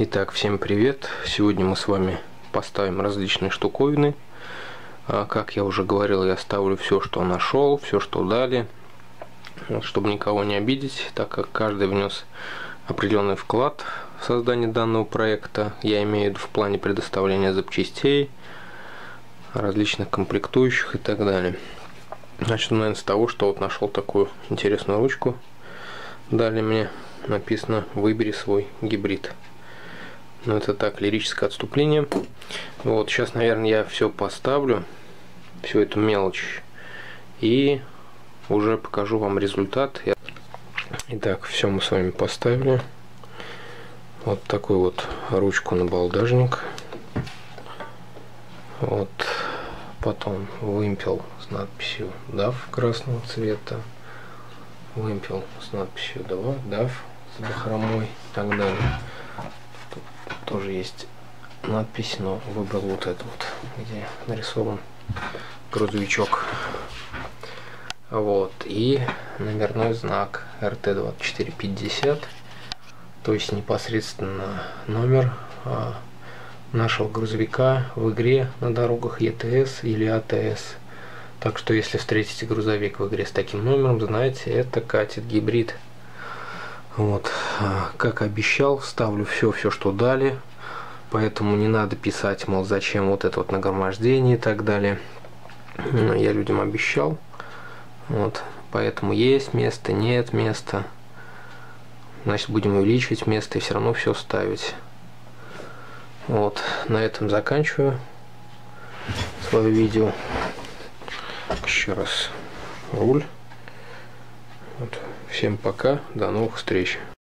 Итак, всем привет! Сегодня мы с вами поставим различные штуковины. Как я уже говорил, я ставлю все, что нашел, все, что дали, чтобы никого не обидеть, так как каждый внес определенный вклад в создание данного проекта. Я имею в виду в плане предоставления запчастей, различных комплектующих и так далее. Начну, наверное, с того, что вот нашел такую интересную ручку. Дали мне, написано: выбери свой гибрид. Ну, это так, лирическое отступление. Вот, сейчас, наверное, я все поставлю, всю эту мелочь, и уже покажу вам результат. Итак, все мы с вами поставили. Вот такую вот ручку на балдажник. Вот, потом вымпел с надписью DAF красного цвета, вымпел с надписью DAF с бахромой и так далее. Тоже есть надпись, но выбрал вот эту вот, где нарисован грузовичок. Вот, и номерной знак RT2450, то есть непосредственно номер нашего грузовика в игре на дорогах ЕТС или АТС. Так что если встретите грузовик в игре с таким номером, знаете, это катит гибрид. Вот, как обещал, ставлю все, что дали, поэтому не надо писать, мол, зачем вот это вот нагромождение и так далее. Я людям обещал, вот, поэтому есть место, нет места, значит, будем увеличивать место и все равно все ставить. Вот, на этом заканчиваю свое видео. Еще раз руль. Вот. Всем пока, до новых встреч.